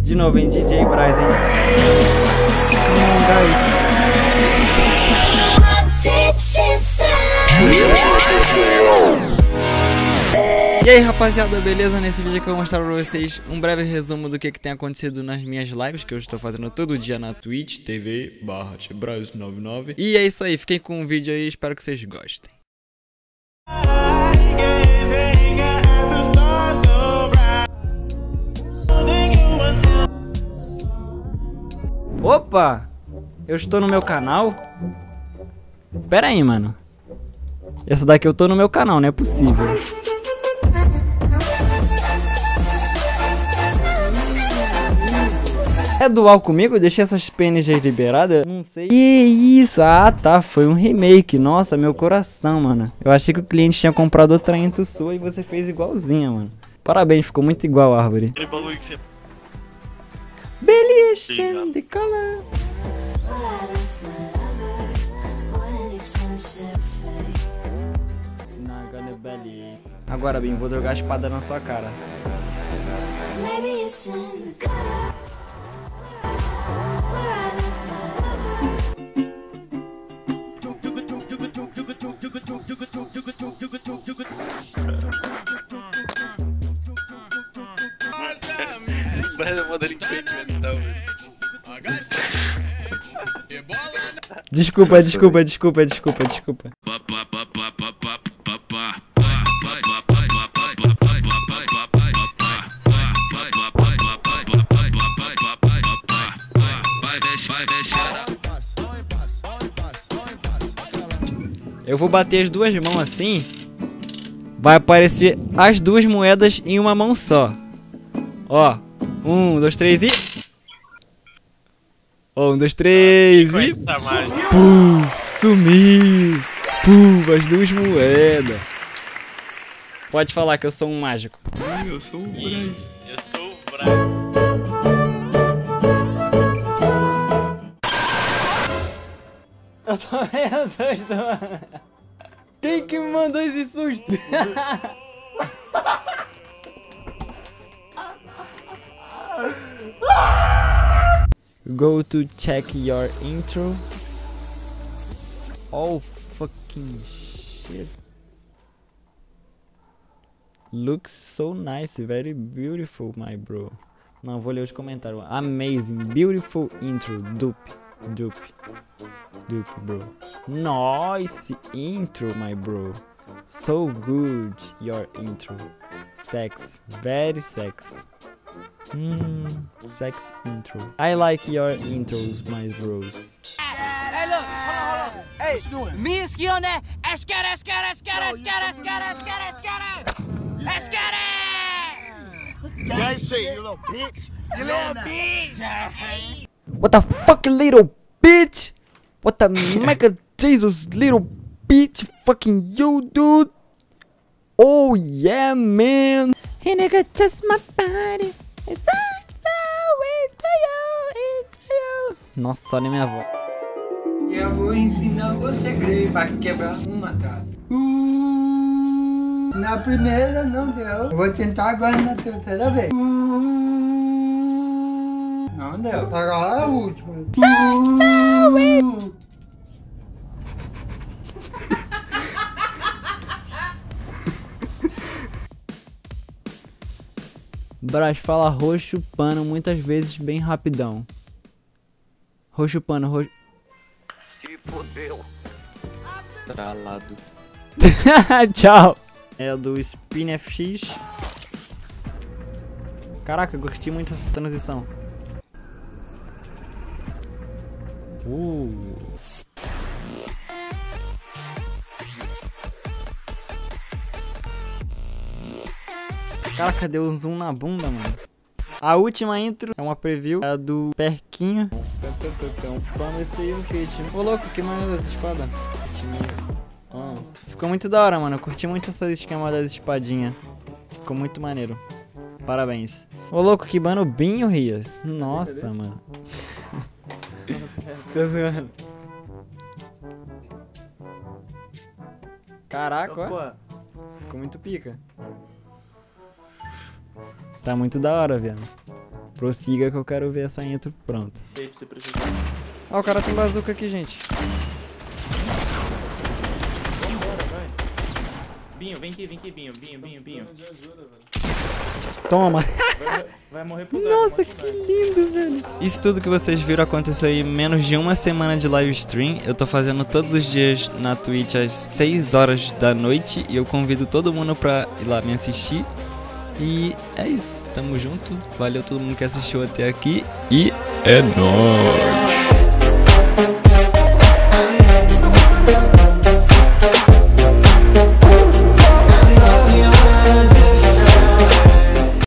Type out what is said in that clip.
De novo, hein? DJ Braz, hein? E aí, rapaziada, beleza? Nesse vídeo aqui eu vou mostrar pra vocês um breve resumo do que tem acontecido nas minhas lives, que eu estou fazendo todo dia na Twitch TV/TheBraz99. E é isso aí, fiquem com o vídeo aí, espero que vocês gostem. Opa! Eu estou no meu canal? Pera aí, mano. Essa daqui eu tô no meu canal, não é possível. É dual comigo? Deixei essas PNGs liberadas? Não sei. Que isso? Ah, tá. Foi um remake. Nossa, meu coração, mano. Eu achei que o cliente tinha comprado outra intro sua e você fez igualzinha, mano. Parabéns, ficou muito igual a árvore. Aquele bagulho que você... Beleza de color. Agora, Bim, vou jogar a espada na sua cara. Vai mandar ele mental. Desculpa. Eu vou bater as duas mãos assim. Vai aparecer as duas moedas em uma mão só. Ó, 1, 2, 3 e... 1, 2, 3 e... Puf, sumiu. Puf, as duas moedas. Pode falar que eu sou um mágico. Eu sou o Braz. Eu sou o Braz. Eu tomei um susto, mano. Quem que me mandou esse susto? Go to check your intro. Oh fucking shit. Looks so nice, very beautiful, my bro. Não, vou ler os comentários. Amazing, beautiful intro, dupe, bro. Nice intro, my bro. So good, your intro. Sex, very sex. Sex intro. I like your intros, my bros. Hey, look, hold on. Hey, what you doing? Me and Ski on that. Escada. That shit, you little bitch. You little bitch. What the fuck, little bitch? What the mega Jesus, little bitch? Fucking you, dude. Oh yeah, man. Hey nigga, just my body. It's so into you. Nossa, olha minha voz. Eu vou ensinar você grego pra quebrar uma, cara. Na primeira não deu. Eu vou tentar agora na terceira vez. Não deu. Agora é a última. Braz fala roxo pano muitas vezes bem rapidão. Roxo pano, roxo... Se fodeu. Tralado. Tchau. É o do Spin FX. Caraca, eu gostei muito dessa transição. Caraca, deu um zoom na bunda, mano. A última intro é uma preview, é a do Perquinho. Comecei um kit. Ô louco, que maneiro essa espada. Ficou muito da hora, mano. Eu curti muito esse esquema das espadinhas. Ficou muito maneiro. Parabéns. Ô louco, que banobinho, Rias. Nossa, mano. Tô zoando. Caraca, ó. Ficou muito pica. Tá muito da hora, velho. Prossiga que eu quero ver essa intro pronta. Ei, você precisa. Ó, o cara tem bazuca aqui, gente. Vambora, vai. Binho, vem aqui, Binho. Toma. Vai morrer pro gás. Nossa, que lindo, velho. Isso tudo que vocês viram aconteceu em menos de uma semana de live stream. Eu tô fazendo todos os dias na Twitch às 6 horas da noite. E eu convido todo mundo pra ir lá me assistir. E é isso, tamo junto. Valeu todo mundo que assistiu até aqui. E é nóis.